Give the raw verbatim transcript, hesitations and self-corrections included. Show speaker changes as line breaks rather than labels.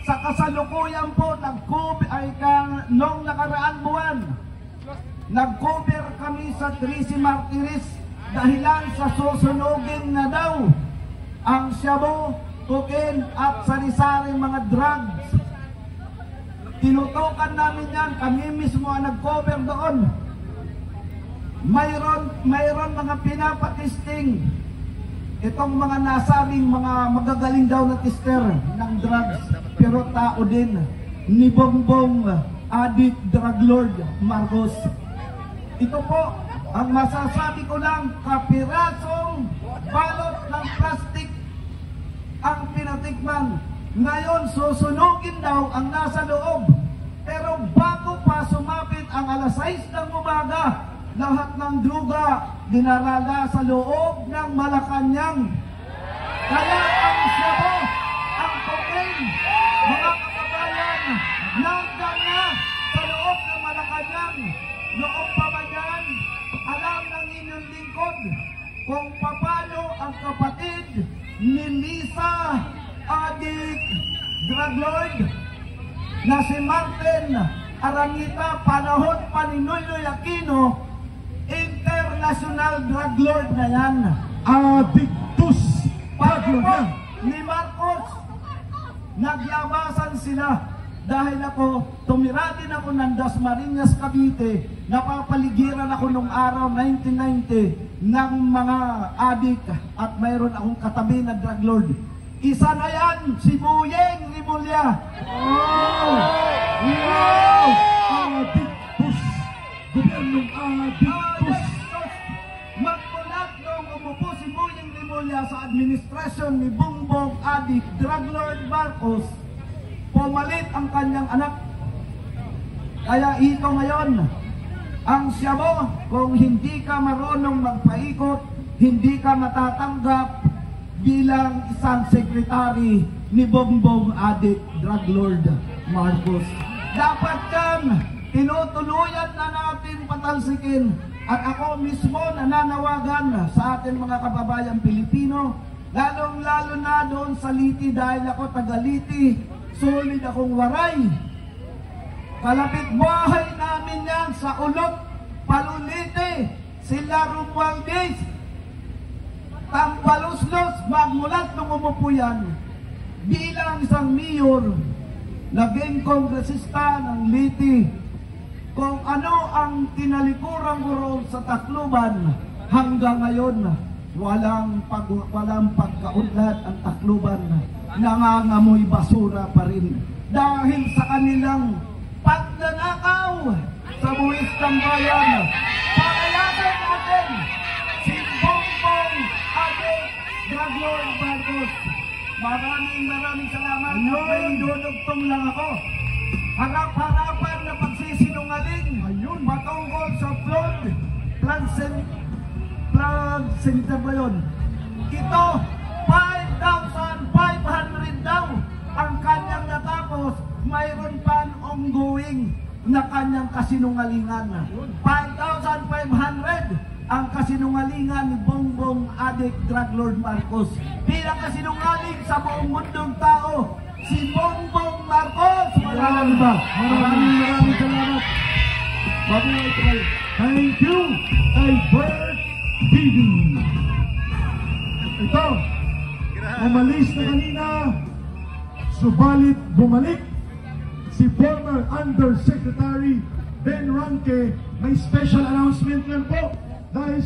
sa kasalukuyan po, nag-cover, ay ka, nung nakaraang buwan, nag-cover kami sa Trece Martires dahilan sa susunugin na daw ang shabu, cocaine at sari-saring mga drugs. Tinutukan namin yan, kami mismo ang nag-cover doon. Mayroon, mayroon mga pinapatesting itong mga nasabing mga magagaling daw na tester ng drugs, pero tao din ni Bongbong Addict Drug Lord Marcos. Ito po, ang masasabi ko lang, kapirasong balot ng plastic ang pinatikman. Ngayon, susunugin daw ang nasa loob. Pero bago pa sumapit ang alas sais ng umaga, lahat ng druga dinarala sa loob ng Malacanang. Kaya ang shabu, ang cocaine, mga kababayan, nandiyan na sa loob ng Malacanang. Noong pa man yan, alam ng inyong lingkod kung paano ang kapatid ni Lisa Addict Drug Lord na si Martin Arangita, panahon pa ni Noynoy Aquino, international drug lord na yan.
Addictus
Pagpapos ni Marcos, naglabasan sila dahil ako, tumira din ako ng Dasmariñas, Cavite. Napapaligiran ako nung araw nineteen ninety ng mga addict at mayroon akong katabi na drug lord. Isa na yan, si Buyeng Rimulya.
Oh! Wow! Addictus! Gobyernong addictus!
Magmulat nung umupo si Buyeng Rimulya sa administrasyon ni Bongbong Addict Drug Lord Marcos, pumalit ang kanyang anak. Kaya ito ngayon, ang shabu, kung hindi ka marunong magpaikot, hindi ka matatanggap bilang isang sekretary ni Bongbong Addict Drug Lord Marcos. Dapat kan, tinutuluyan na natin patalsikin. At ako mismo nananawagan sa ating mga kababayang Pilipino, lalong-lalo na doon sa Liti dahil ako taga Liti, solid akong waray. Kalapit bahay namin yan sa Ulot, Palulite, sila Romualdez, Tambaluslos, magmulat nung umupo yan. Bilang isang mayor, naging kongresista ng Liti, kung ano ang tinalikuran ko sa Tacloban, hanggang ngayon, walang, pag, walang pagkaunlad ang Tacloban. Nangangamoy basura pa rin. Dahil sa kanilang pagnanakaw sa buwis ng bayan. Pakalasan natin si Bongbong Addict Drug Lord Marcos. Maraming maraming salamat. Ayun, dudugtong lang ako. Harap-harapan na pagsisinungaling. Ayun, matungkol sa flood. Flood center. Flood center ba yun? Ito, five thousand five hundred daw ang kanyang natapos. Mayroon pa ongoing na kanyang kasinungalingan. five thousand five hundred ang kasinungalingan ni Bongbong Addict Drug Lord Marcos. Bilang kasinungaling sa buong mundong tao, si Bongbong Marcos.
Maraming ba? Maraming maraming salamat. Mabuhay kayo. Thank you kay Bert T V. Ito, umalis na kanina, subalit bumalik si former Undersecretary Ben Ranque. May special announcement yan po dahil